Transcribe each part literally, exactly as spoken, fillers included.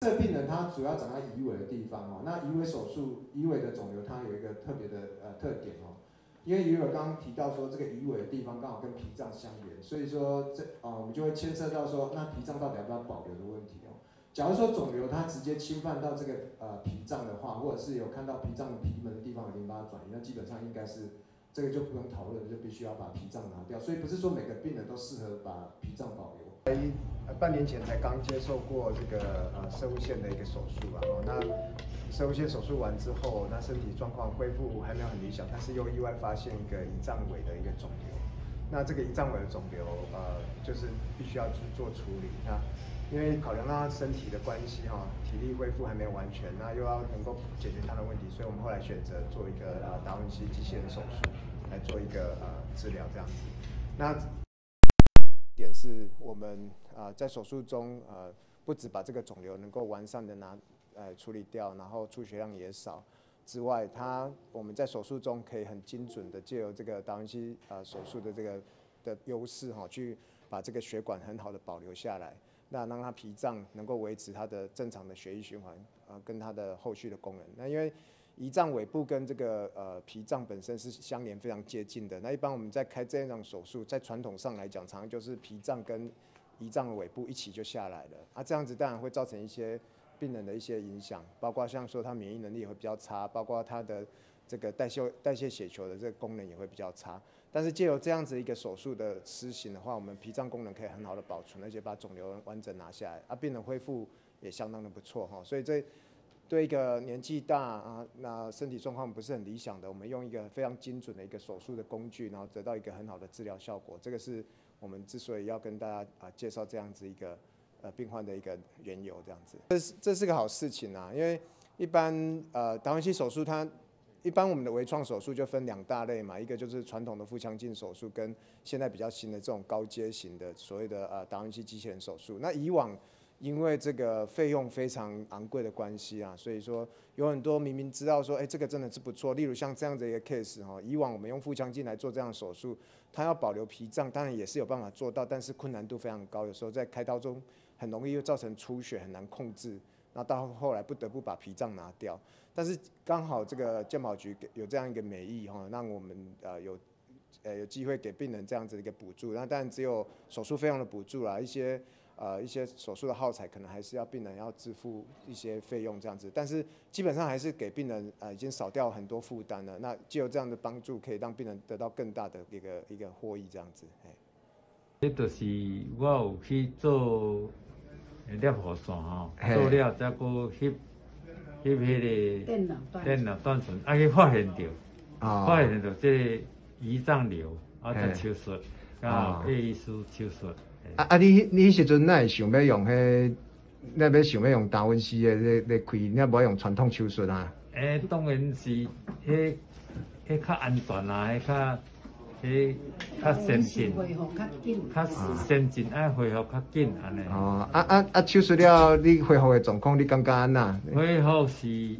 这病人他主要长在鱼尾的地方哦。那鱼尾手术，鱼尾的肿瘤它有一个特别的呃特点哦，因为鱼尾刚刚提到说这个鱼尾的地方刚好跟脾脏相连，所以说这啊、呃、我们就会牵涉到说那脾脏到底要不要保留的问题哦。假如说肿瘤它直接侵犯到这个呃脾脏的话，或者是有看到脾脏的皮门的地方有淋巴转移，那基本上应该是这个就不用讨论，就必须要把脾脏拿掉。所以不是说每个病人都适合把脾脏保留。半年前才刚接受过这个呃射物线的一个手术吧，哦，那射物线手术完之后，那身体状况恢复还没有很理想，但是又意外发现一个胰脏尾的一个肿瘤。那这个胰脏尾的肿瘤，呃，就是必须要去做处理。那因为考量到他身体的关系哈，体力恢复还没有完全，那又要能够解决他的问题，所以我们后来选择做一个呃达文西机器人手术来做一个呃治疗这样子。那点是我们呃在手术中呃不只把这个肿瘤能够完善的拿呃处理掉，然后出血量也少之外，它我们在手术中可以很精准的借由这个达文西呃手术的这个的优势哈，去把这个血管很好的保留下来，那让它脾脏能够维持它的正常的血液循环呃跟它的后续的功能。那因为胰脏尾部跟这个呃脾脏本身是相连非常接近的。那一般我们在开这样手术，在传统上来讲，常常就是脾脏跟胰脏的尾部一起就下来了。啊，这样子当然会造成一些病人的一些影响，包括像说他免疫能力也会比较差，包括他的这个代谢代谢血球的这个功能也会比较差。但是借由这样子一个手术的施行的话，我们脾脏功能可以很好的保存，而且把肿瘤完整拿下来，啊，病人恢复也相当的不错哈。所以这对一个年纪大啊，那身体状况不是很理想的，我们用一个非常精准的一个手术的工具，然后得到一个很好的治疗效果。这个是我们之所以要跟大家啊介绍这样子一个呃病患的一个缘由，这样子。这是这是个好事情啊，因为一般呃达文西手术它一般我们的微创手术就分两大类嘛，一个就是传统的腹腔镜手术，跟现在比较新的这种高阶型的所谓的呃达文西机器人手术。那以往因为这个费用非常昂贵的关系啊，所以说有很多明明知道说，哎、欸，这个真的是不错。例如像这样的一个 case 哈，以往我们用腹腔镜来做这样的手术，它要保留脾脏，当然也是有办法做到，但是困难度非常高，有时候在开刀中很容易又造成出血，很难控制。那到后来不得不把脾脏拿掉。但是刚好这个健保局有这样一个美意哈，让我们呃有呃有机会给病人这样子的一个补助。那当然只有手术费用的补助啦，一些。呃，一些手术的耗材可能还是要病人要自付一些费用这样子，但是基本上还是给病人呃已经少掉很多负担了。那藉由这样的帮助，可以让病人得到更大的一个一个获益这样子。 这就是我有去做摄护线吼，做了再个翕翕迄个电脑电脑断层，啊去发现到，哦、发现到这个胰脏瘤，啊再手术，刚好叶医师手术。 啊啊！你你迄时阵哪会想要用迄，那要想要用达文西的咧咧开，你无用传统手术啊？ 诶、欸，当然是迄迄较安全啊，迄较迄较先进，恢复较紧，较先进爱恢复较紧安尼。 哦，啊啊啊！手术了，你恢复的状况你感觉安那？ 恢复是，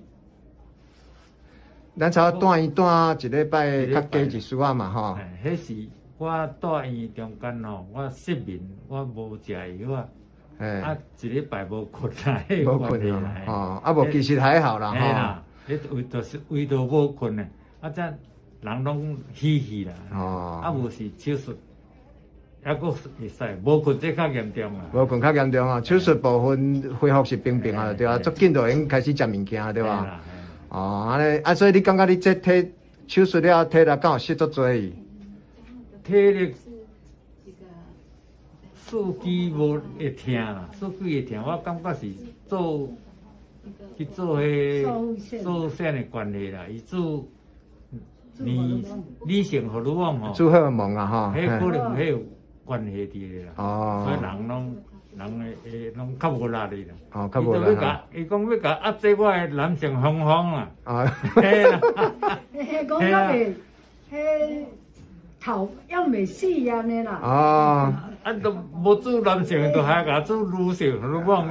咱差不多等伊等一礼拜较加一丝仔嘛吼。 迄是。我住院中间吼，我失眠，我无食药啊，啊一礼拜无困啊， 无困啊，哦，啊无其实还好啦，吼。 啦，迄为就是为着无困呢，啊则人拢嘻嘻啦，哦，啊无是手术，还佫会使，无困这较严重啊。 无困较严重啊，手术部分恢复是平平啊，对啊，足紧就已经开始食物件对吧？哦，安尼啊，所以你感觉你这体手术了体力敢有适足多伊？ 体力数据无会疼啦，数据会疼，我感觉是做去做迄做线的关系啦，伊做理理性荷尔蒙吼， 做荷尔蒙啊吼， 迄可能迄有关系伫啦，哦，所以人拢人诶拢较无力哩啦，哦，较无力哈。伊讲要甲压制我诶男性芳芳啦，啊，嘿啦， 迄讲较袂迄。头要未死安尼啦。 哦，啊，都无做男性，都还甲做女性，荷尔蒙。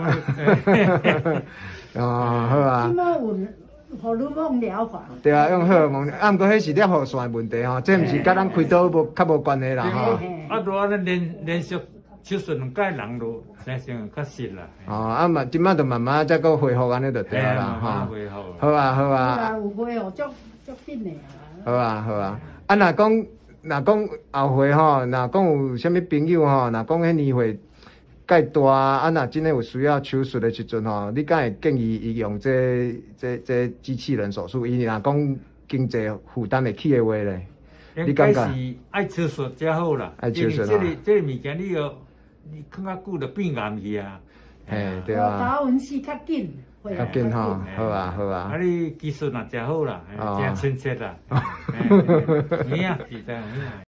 哦，好啊。 即摆有荷尔蒙疗法。 对啊，用荷尔蒙，啊，毋过迄是摄护腺问题吼，这毋是甲咱开刀无较无关系啦吼。 啊，都安尼连连续手术两届人就生生较实啦。 哦，啊嘛，即摆就慢慢再个恢复安尼就对啦， 哈。 恢复。好啊，好啊。 有恢复足足紧的啊。 好啊，好啊。啊，若讲若讲后回吼，若讲有啥物朋友吼，若讲迄年岁介大，啊，若真诶有需要手术的时阵吼，你敢会建议伊用这这这机器人手术？伊若讲经济负担会起诶话咧，你感觉？ 是爱手术才好啦。 爱手术啦。 这个这个物件你要你放较久就变癌去啊。 嘿，对啊。 打纹丝较紧， 较紧吼，好啊，好啊。 啊，你技术若真好啦，真亲切啦。哎呀，是的，哎呀。